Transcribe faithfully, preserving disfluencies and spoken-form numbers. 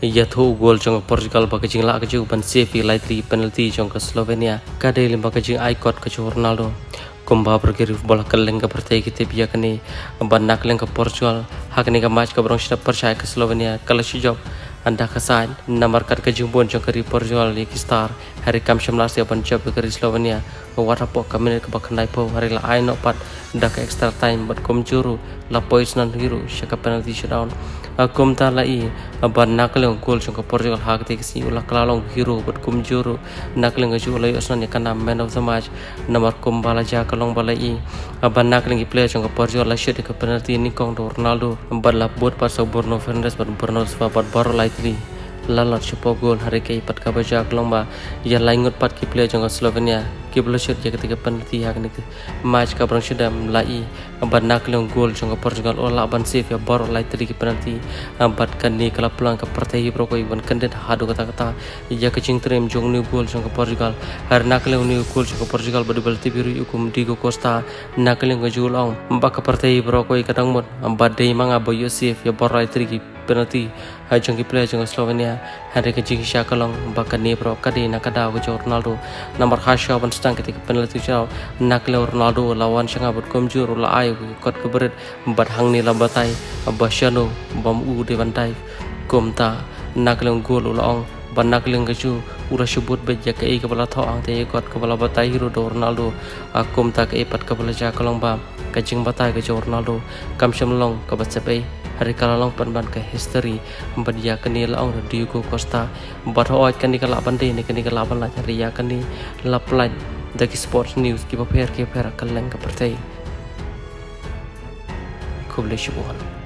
ia thu gol trong Portugal bagi jing la kaju ban save lightly penalty trong Slovenia kade lim bagi jing icon kaju Ronaldo kumba berkiri bola keleng ke partai kita biar kini ban nak leng ke Portugal hak ni ke match ke berong sudah percaya ke Slovenia kalau sejauh anda kesan nomor kat kejumbon trong kari Portugal ni star hari kam sembilan siapa job kari Slovenia wara po kami ke bakan po hari la ai no pat dak extra time bat kom juru la pois nan hero shaka penalty shootout akum ta lai ban nak leng gol trong Portugal hak te si ulah kelalong hero bat kom juru nak leng ju lai osnan ni kana man of the match nomor kom bala ja kalong balai ban nak leng player trong Portugal la shot ke penalty ni kong Ronaldo bat la bot pas Bruno Fernandes bat Bruno Silva bat baro lightly lalat cepo gol hari ke ipat kabaja kelomba ia laingut pat ki player jangka Slovenia ki belosut ya ketika penalti hak ni match ka berang sudah mulai ban nak leng gol jangka Portugal olah ban save ya baro lightly ki penalti bat kan ni kala pulang ke partai broko iban kandet hadu kata kata ia kecing trim jong ni gol jangka Portugal hari nak leng ni gol jangka Portugal badu balti biru ukum Diego Costa nak leng gol ong mbak ke partai broko kadang mut bat dei manga boyo save ya baro lightly ki penalti hai jangki player jangka Slovenia hari ke jing syakalong bahkan ni bro kadi nak ada ke Ronaldo nomor hasya ban stang ketika penalti jauh nak le Ronaldo lawan sanga bot komjur la ai kot ke berit bat hang ni la batai Basyano bam u de bantai komta nak le gol ulaong ban nak le keju ura sebut beja ke ai kepala tho ang te kot kepala batai hero Ronaldo akum ta ke pat kepala jakalong ba ke jing batai ke Ronaldo kam semlong ke batsepai hari kalalong penban ke history badia keni laong Diego Costa barhoat keni kala bande ni keni kala ban la ria keni la plan dari sports news ki paper ke per kaleng ke partai kuble shubuhan